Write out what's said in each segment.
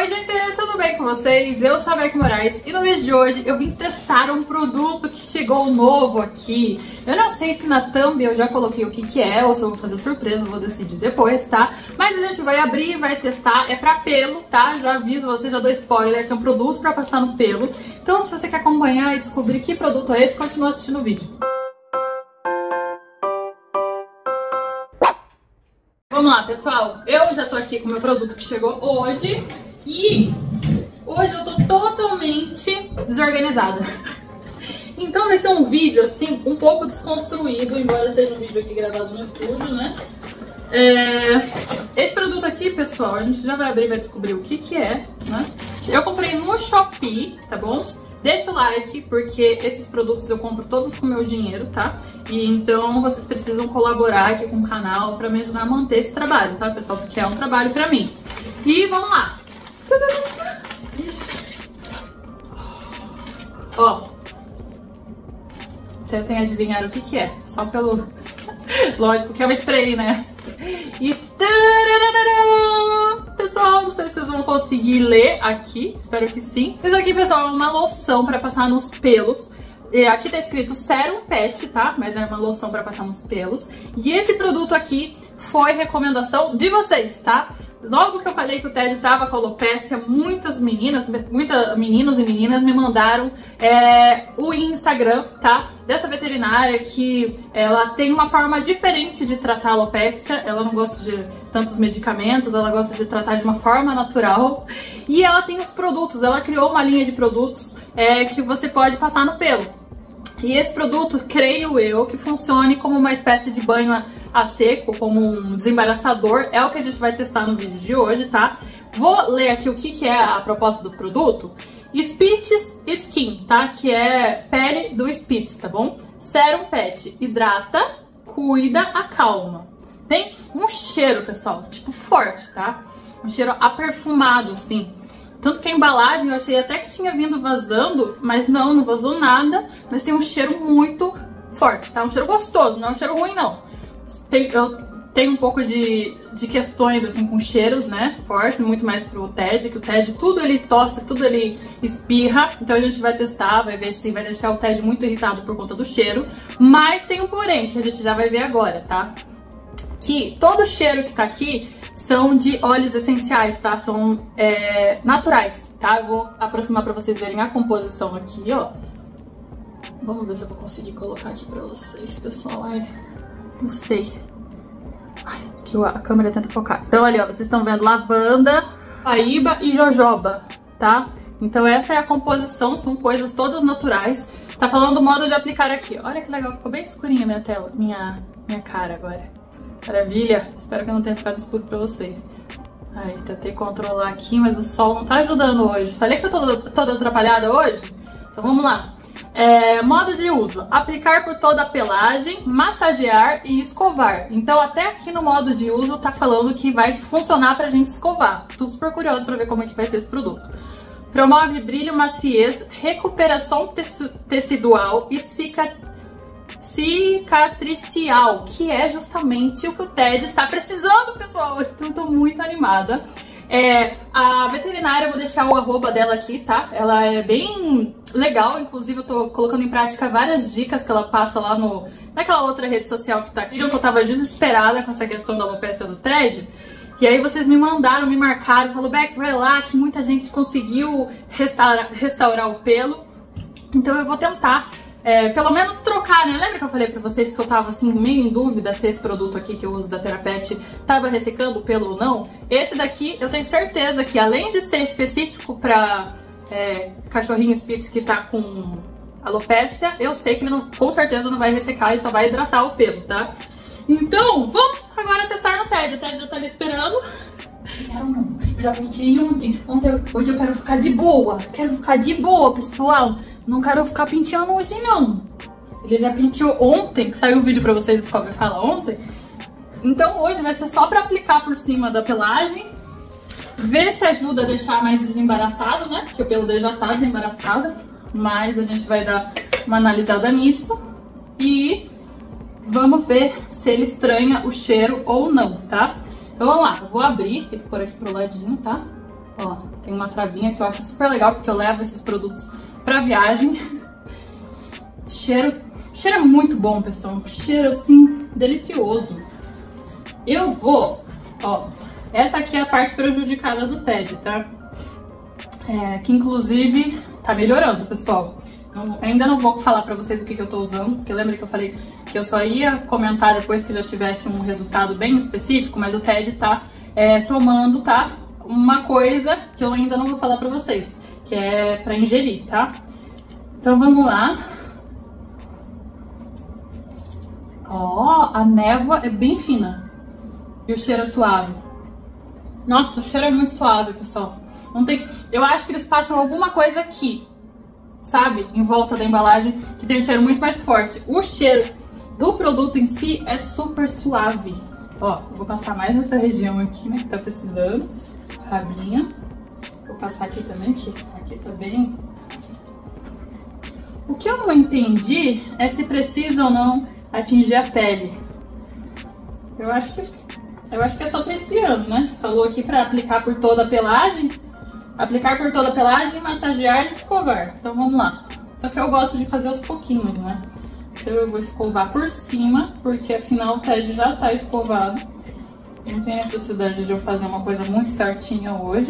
Oi gente, tudo bem com vocês? Eu sou a Beck Moraes e no vídeo de hoje eu vim testar um produto que chegou novo aqui. Eu não sei se na thumb eu já coloquei o que é ou se eu vou fazer surpresa, vou decidir depois, tá? Mas a gente vai abrir e vai testar, é pra pelo, tá? Já aviso você, já dou spoiler, que é um produto pra passar no pelo. Então se você quer acompanhar e descobrir que produto é esse, continua assistindo o vídeo. Vamos lá, pessoal, eu já tô aqui com o meu produto que chegou hoje e hoje eu tô totalmente desorganizada. Então vai ser um vídeo, assim, um pouco desconstruído, embora seja um vídeo aqui gravado no estúdio, né? Esse produto aqui, pessoal, a gente já vai abrir e vai descobrir o que é, né? Eu comprei no Shopee, tá bom? Deixa o like, porque esses produtos eu compro todos com o meu dinheiro, tá? E então vocês precisam colaborar aqui com o canal pra me ajudar a manter esse trabalho, tá, pessoal? Porque é um trabalho pra mim. E vamos lá! Ó, tentem adivinhar o que é, só pelo... Lógico que é um spray, né? E... Pessoal, não sei se vocês vão conseguir ler aqui, espero que sim. Isso aqui, pessoal, é uma loção pra passar nos pelos. E aqui tá escrito Serum Pet, tá? Mas é uma loção pra passar nos pelos. E esse produto aqui foi recomendação de vocês, tá? Logo que eu falei que o Ted tava com alopecia, muitos meninos e meninas me mandaram o Instagram, tá? Dessa veterinária que ela tem uma forma diferente de tratar a alopecia. Ela não gosta de tantos medicamentos, ela gosta de tratar de uma forma natural. E ela tem os produtos, ela criou uma linha de produtos que você pode passar no pelo. E esse produto, creio eu, que funcione como uma espécie de banho a seco, como um desembaraçador, é o que a gente vai testar no vídeo de hoje, tá? Vou ler aqui o que é a proposta do produto. Spitz Skin, tá? Que é pele do Spitz, tá bom? Serum Pet, hidrata, cuida, acalma. Tem um cheiro, pessoal, tipo forte, tá? Um cheiro aperfumado, assim. Tanto que a embalagem eu achei até que tinha vindo vazando, mas não vazou nada. Mas tem um cheiro muito forte, tá? Um cheiro gostoso, não é um cheiro ruim, não. Eu tenho um pouco de questões, assim, com cheiros, né? Forte, muito mais pro Ted, que o Ted tudo ele tosse, tudo ele espirra. Então a gente vai testar, vai ver se vai deixar o Ted muito irritado por conta do cheiro. Mas tem um porém, que a gente já vai ver agora, tá? Que todo cheiro que tá aqui são de óleos essenciais, tá? São naturais, tá? Eu vou aproximar pra vocês verem a composição aqui, ó. Vamos ver se eu vou conseguir colocar aqui pra vocês, pessoal. Ai, não sei. Ai, que a câmera tenta focar. Então ali, ó, vocês estão vendo lavanda, paíba e jojoba, tá? Então essa é a composição, são coisas todas naturais. Tá falando do modo de aplicar aqui. Olha que legal, ficou bem escurinha a minha tela, minha cara agora. Maravilha, espero que não tenha ficado escuro pra vocês. Ai, tentei controlar aqui, mas o sol não tá ajudando hoje. Falei que eu tô toda atrapalhada hoje? Então vamos lá. Modo de uso, aplicar por toda a pelagem, massagear e escovar. Então até aqui no modo de uso tá falando que vai funcionar pra gente escovar. Tô super curiosa pra ver como é que vai ser esse produto. Promove brilho, maciez, recuperação tecidual e cicatricial, que é justamente o que o Ted está precisando, pessoal. Então eu tô muito animada. A veterinária, eu vou deixar o arroba dela aqui, tá? Ela é bem legal, inclusive eu tô colocando em prática várias dicas que ela passa lá naquela outra rede social que tá aqui. Eu tava desesperada com essa questão da alopecia do Ted. E aí vocês me mandaram, me marcaram, falou, Beck, vai lá, que muita gente conseguiu restaurar o pelo. Então eu vou tentar pelo menos trocar, né? Lembra que eu falei pra vocês que eu tava assim meio em dúvida se esse produto aqui que eu uso da Therapet tava ressecando o pelo ou não? Esse daqui eu tenho certeza que, além de ser específico pra cachorrinho Spitz que tá com alopecia, eu sei que ele com certeza não vai ressecar e só vai hidratar o pelo, tá? Então, vamos agora testar no Ted. O Ted já tá ali esperando. Não, já pentei ontem. Hoje eu quero ficar de boa. Quero ficar de boa, pessoal. Não quero ficar penteando hoje, não. Ele já penteou ontem, que saiu o vídeo pra vocês, descobre fala ontem. Então hoje vai ser só pra aplicar por cima da pelagem. Ver se ajuda a deixar mais desembaraçado, né? Porque o pelo dele já tá desembaraçado. Mas a gente vai dar uma analisada nisso. E vamos ver se ele estranha o cheiro ou não, tá? Então vamos lá, eu vou abrir, tem que pôr aqui pro ladinho, tá? Ó, Tem uma travinha que eu acho super legal, porque eu levo esses produtos pra viagem. Cheiro é muito bom, pessoal. Cheiro, assim, delicioso. Eu vou... Ó, essa aqui é a parte prejudicada do TED, tá? Que inclusive tá melhorando, pessoal. Ainda não vou falar pra vocês o que eu tô usando, porque lembra que eu falei que eu só ia comentar depois que já tivesse um resultado bem específico, mas o TED tá tomando, tá? Uma coisa que eu ainda não vou falar pra vocês, que é pra ingerir, tá? Então vamos lá. Ó, a névoa é bem fina e o cheiro é suave. Nossa, o cheiro é muito suave, pessoal. Não tem... Eu acho que eles passam alguma coisa aqui, sabe? Em volta da embalagem, que tem um cheiro muito mais forte. O cheiro do produto em si é super suave. Ó, vou passar mais nessa região aqui, né, que tá precisando. Rabinha. Vou passar aqui também, que aqui tá bem... O que eu não entendi é se precisa ou não atingir a pele. Eu acho que é só presbiando, né? Falou aqui pra aplicar por toda a pelagem. Aplicar por toda a pelagem, massagear e escovar. Então vamos lá. Só que eu gosto de fazer aos pouquinhos, né? Então eu vou escovar por cima, porque afinal o TED já tá escovado. Não tem necessidade de eu fazer uma coisa muito certinha hoje.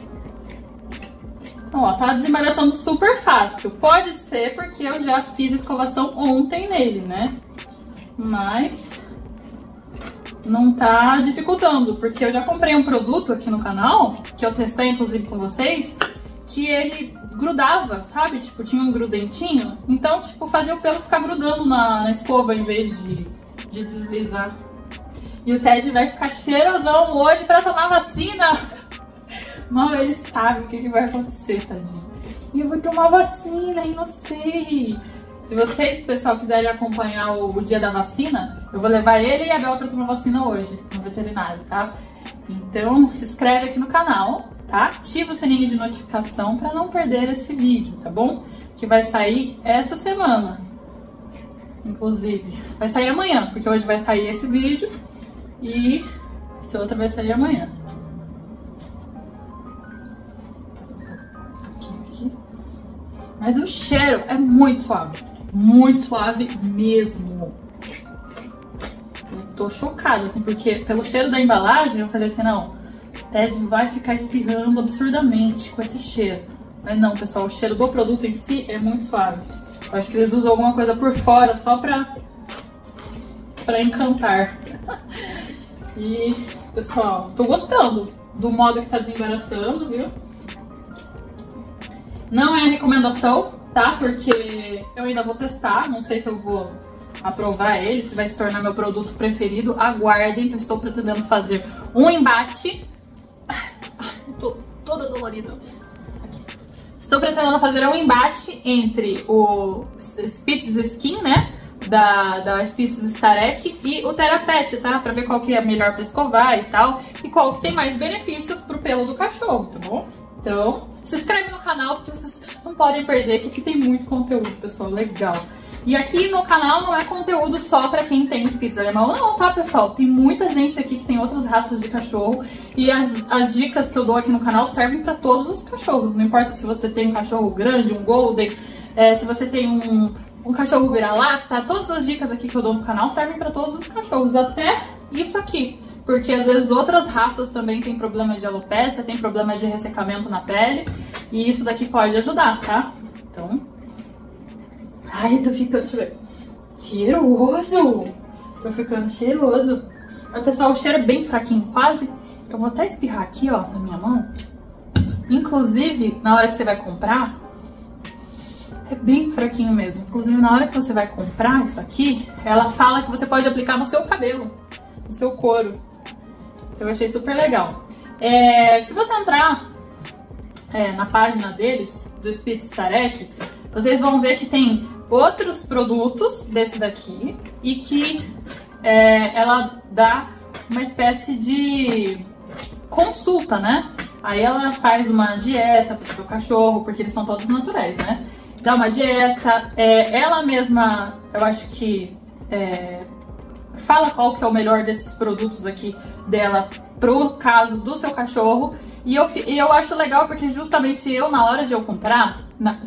Então, ó, tá desembaraçando super fácil. Pode ser porque eu já fiz escovação ontem nele, né? Mas não tá dificultando, porque eu já comprei um produto aqui no canal, que eu testei inclusive com vocês, que ele grudava, sabe? Tipo, tinha um grudentinho. Então, tipo, fazia o pelo ficar grudando na escova em vez de deslizar. E o TED vai ficar cheirosão hoje pra tomar vacina. Mal ele sabe o que vai acontecer, tadinho. E eu vou tomar vacina e não sei. Se vocês, pessoal, quiserem acompanhar o dia da vacina, eu vou levar ele e a Bela pra tomar vacina hoje, no veterinário, tá? Então, se inscreve aqui no canal, tá? Ativa o sininho de notificação pra não perder esse vídeo, tá bom? Que vai sair essa semana. Inclusive, vai sair amanhã, porque hoje vai sair esse vídeo e esse outro vai sair amanhã. Mas o cheiro é muito suave mesmo. Eu tô chocada, assim, porque pelo cheiro da embalagem eu falei assim, não, o TED vai ficar espirrando absurdamente com esse cheiro. Mas não, pessoal, o cheiro do produto em si é muito suave. Eu acho que eles usam alguma coisa por fora só pra encantar. E, pessoal, tô gostando do modo que tá desembaraçando, viu? Não é recomendação, tá? Porque eu ainda vou testar, não sei se eu vou aprovar ele, se vai se tornar meu produto preferido. Aguardem, que eu estou pretendendo fazer um embate. Eu tô toda dolorida. Aqui. Estou pretendendo fazer um embate entre o Spitz Skin, né? Da Spitz Starek e o Therapet, tá? Pra ver qual que é melhor pra escovar e tal. E qual que tem mais benefícios pro pelo do cachorro, tá bom? Então, se inscreve no canal, porque vocês não podem perder, que aqui tem muito conteúdo, pessoal, legal. E aqui no canal não é conteúdo só pra quem tem Spitz alemão, não, tá, pessoal? Tem muita gente aqui que tem outras raças de cachorro e as dicas que eu dou aqui no canal servem pra todos os cachorros. Não importa se você tem um cachorro grande, um golden, se você tem um cachorro vira-lata, todas as dicas aqui que eu dou no canal servem pra todos os cachorros, até isso aqui. Porque às vezes outras raças também têm problema de alopecia, tem problema de ressecamento na pele. E isso daqui pode ajudar, tá? Então... Ai, eu tô ficando... Deixa eu ver. Cheiroso! Tô ficando cheiroso. Mas, pessoal, o cheiro é bem fraquinho, quase... Eu vou até espirrar aqui, ó, na minha mão. Inclusive, na hora que você vai comprar... É bem fraquinho mesmo. Inclusive, na hora que você vai comprar isso aqui, ela fala que você pode aplicar no seu cabelo, no seu couro. Eu achei super legal. Se você entrar na página deles, do Spitz Starek, vocês vão ver que tem outros produtos desse daqui e que ela dá uma espécie de consulta, né? Aí ela faz uma dieta pro seu cachorro, porque eles são todos naturais, né? Dá uma dieta, ela mesma, eu acho que fala qual que é o melhor desses produtos aqui dela pro caso do seu cachorro. E eu acho legal porque justamente eu, na hora de eu comprar,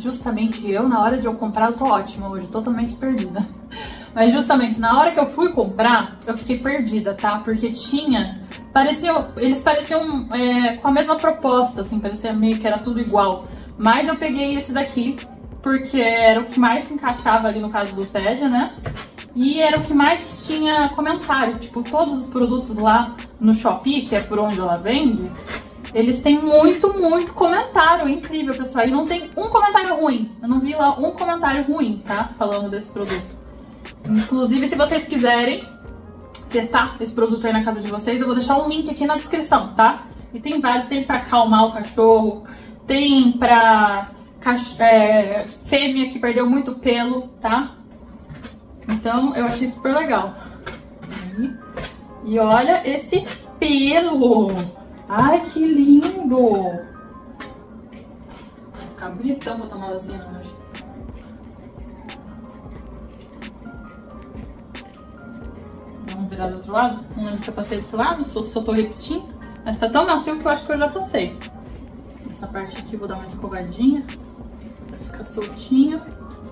eu tô ótima hoje, totalmente perdida. Mas justamente na hora que eu fui comprar, eu fiquei perdida, tá? Porque eles pareciam com a mesma proposta, assim, parecia meio que era tudo igual. Mas eu peguei esse daqui, porque era o que mais se encaixava ali no caso do TED, né? E era o que mais tinha comentário, tipo, todos os produtos lá no Shopee, que é por onde ela vende, eles têm muito comentário, incrível, pessoal. E não tem um comentário ruim, eu não vi lá um comentário ruim, tá? Falando desse produto. Inclusive, se vocês quiserem testar esse produto aí na casa de vocês, eu vou deixar um link aqui na descrição, tá? E tem vários, tem pra acalmar o cachorro, tem pra fêmea que perdeu muito pelo, tá? Então, eu achei super legal. E olha esse pelo! Ai, que lindo! Vai ficar bonitão pra tomar vacina hoje. Vamos virar do outro lado? Não lembro se eu passei desse lado, se eu tô repetindo. Mas tá tão macio que eu acho que eu já passei. Essa parte aqui eu vou dar uma escovadinha pra ficar soltinho.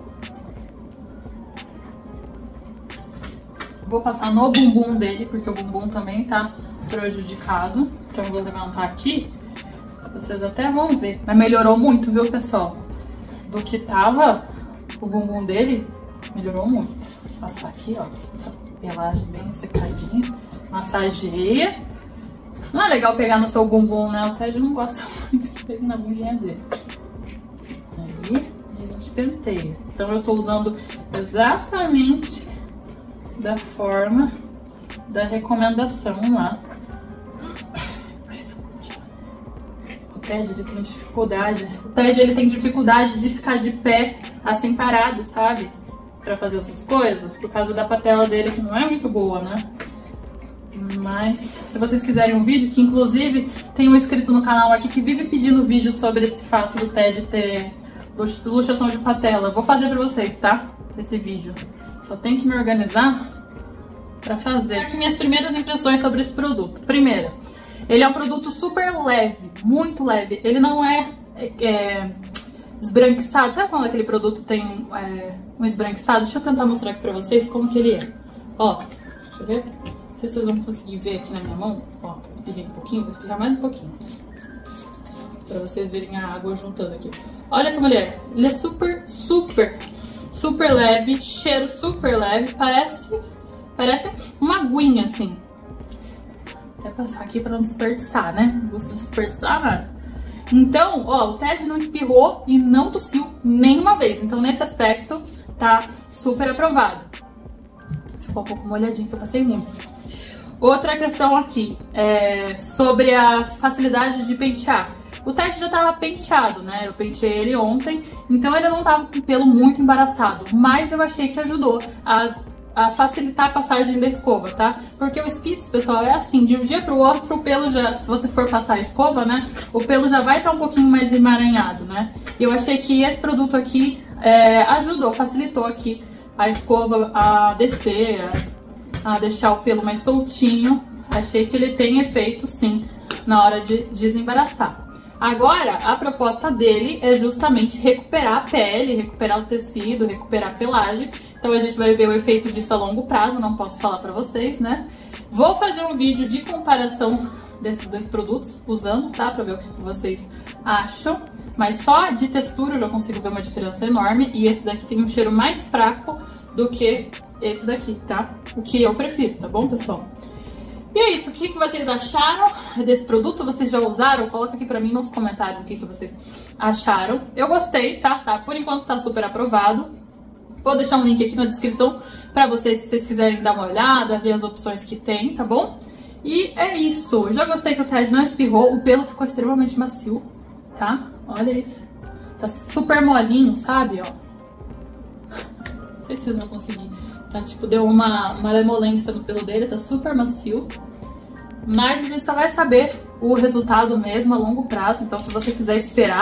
Vou passar no bumbum dele, porque o bumbum também tá prejudicado. Então eu vou levantar aqui, vocês até vão ver. Mas melhorou muito, viu, pessoal? Do que tava o bumbum dele, melhorou muito. Vou passar aqui, ó, essa pelagem bem secadinha. Massageia. Não é legal pegar no seu bumbum, né? O Ted não gosta muito de pegar na bundinha dele. Aí, a gente penteia. Então eu tô usando exatamente da forma da recomendação lá. O Ted, ele tem dificuldade. O Ted, ele tem dificuldade de ficar de pé, assim, parado, sabe? Pra fazer essas coisas, por causa da patela dele, que não é muito boa, né? Mas, se vocês quiserem um vídeo, que inclusive tem um inscrito no canal aqui que vive pedindo vídeo sobre esse fato do Ted ter luxação de patela. Eu vou fazer pra vocês, tá? Esse vídeo. Só tenho que me organizar pra fazer. Aqui minhas primeiras impressões sobre esse produto. Primeiro, ele é um produto super leve, muito leve. Ele não é esbranquiçado. Sabe quando aquele produto tem um esbranquiçado? Deixa eu tentar mostrar aqui pra vocês como que ele é. Ó, deixa eu ver. Não sei se vocês vão conseguir ver aqui na minha mão. Ó, eu espirrei um pouquinho, vou espirrar mais um pouquinho. Pra vocês verem a água juntando aqui. Olha como ele é. Ele é super leve, cheiro super leve. Parece uma aguinha, assim. Vou passar aqui pra não desperdiçar, né? Não gosto de desperdiçar nada. Então, ó, o Ted não espirrou e não tossiu nenhuma vez. Então, nesse aspecto, tá super aprovado. Ficou um pouco molhadinho, que eu passei muito. Outra questão aqui é sobre a facilidade de pentear. O Ted já tava penteado, né? Eu penteei ele ontem, então ele não tava com o pelo muito embaraçado. Mas eu achei que ajudou a facilitar a passagem da escova, tá? Porque o Spitz, pessoal, é assim, de um dia pro outro o pelo já, se você for passar a escova, né? O pelo já vai estar um pouquinho mais emaranhado, né? E eu achei que esse produto aqui ajudou, facilitou aqui a escova a descer, a deixar o pelo mais soltinho. Achei que ele tem efeito, sim, na hora de desembaraçar. Agora, a proposta dele é justamente recuperar a pele, recuperar o tecido, recuperar a pelagem. Então a gente vai ver o efeito disso a longo prazo, não posso falar pra vocês, né? Vou fazer um vídeo de comparação desses dois produtos usando, tá? Pra ver o que vocês acham. Mas só de textura eu já consigo ver uma diferença enorme. E esse daqui tem um cheiro mais fraco do que esse daqui, tá? O que eu prefiro, tá bom, pessoal? E é isso, o que vocês acharam desse produto? Vocês já usaram? Coloca aqui pra mim nos comentários o que vocês acharam. Eu gostei, tá? Por enquanto tá super aprovado. Vou deixar um link aqui na descrição pra vocês, se vocês quiserem dar uma olhada, ver as opções que tem, tá bom? E é isso. Eu já gostei que o Ted não espirrou, o pelo ficou extremamente macio, tá? Olha isso. Tá super molinho, sabe, ó. Não sei se vocês vão conseguir. Tá, tipo, deu uma malemolência no pelo dele, tá super macio. Mas a gente só vai saber o resultado mesmo a longo prazo. Então, se você quiser esperar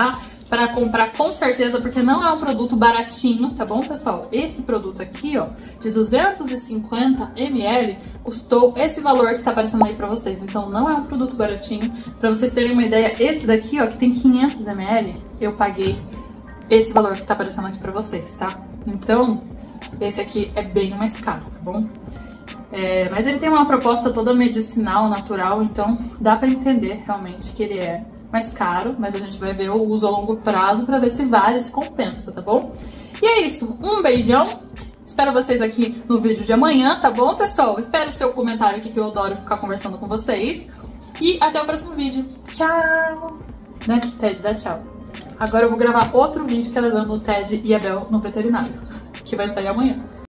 pra comprar com certeza, porque não é um produto baratinho, tá bom, pessoal? Esse produto aqui, ó, de 250 ml, custou esse valor que tá aparecendo aí pra vocês. Então não é um produto baratinho. Pra vocês terem uma ideia, esse daqui, ó, que tem 500 ml, eu paguei esse valor que tá aparecendo aqui pra vocês, tá? Então, esse aqui é bem mais caro, tá bom? Mas ele tem uma proposta toda medicinal, natural, então dá pra entender realmente que ele é mais caro, mas a gente vai ver o uso a longo prazo pra ver se vale, se compensa, tá bom? E é isso, um beijão, espero vocês aqui no vídeo de amanhã, tá bom, pessoal? Espero o seu comentário aqui, que eu adoro ficar conversando com vocês. E até o próximo vídeo. Tchau! Né, Ted, dá tchau. Agora eu vou gravar outro vídeo que é levando o Ted e a Bel no veterinário, que vai sair amanhã.